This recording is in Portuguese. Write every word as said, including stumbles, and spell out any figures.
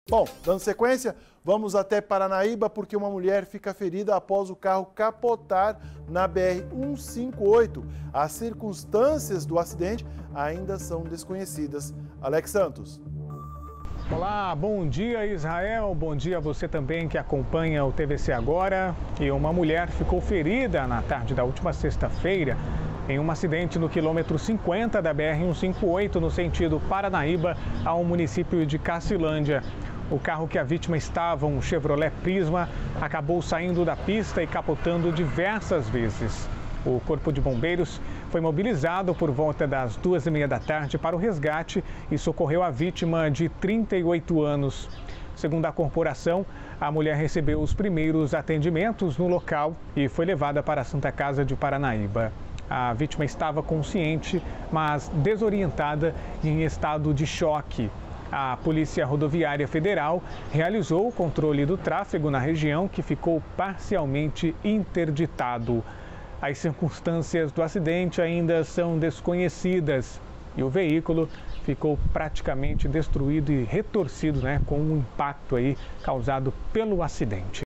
Bom, dando sequência, vamos até Paranaíba porque uma mulher fica ferida após o carro capotar na B R cento e cinquenta e oito. As circunstâncias do acidente ainda são desconhecidas. Alex Santos. Olá, bom dia Israel, bom dia a você também que acompanha o T V C Agora. E uma mulher ficou ferida na tarde da última sexta-feira em um acidente no quilômetro cinquenta da B R cento e cinquenta e oito, no sentido Paranaíba ao município de Cacilândia. O carro que a vítima estava, um Chevrolet Prisma, acabou saindo da pista e capotando diversas vezes. O Corpo de Bombeiros foi mobilizado por volta das duas e meia da tarde para o resgate e socorreu a vítima de trinta e oito anos. Segundo a corporação, a mulher recebeu os primeiros atendimentos no local e foi levada para a Santa Casa de Paranaíba. A vítima estava consciente, mas desorientada e em estado de choque. A Polícia Rodoviária Federal realizou o controle do tráfego na região, que ficou parcialmente interditado. As circunstâncias do acidente ainda são desconhecidas e o veículo ficou praticamente destruído e retorcido, né, com o impacto aí causado pelo acidente.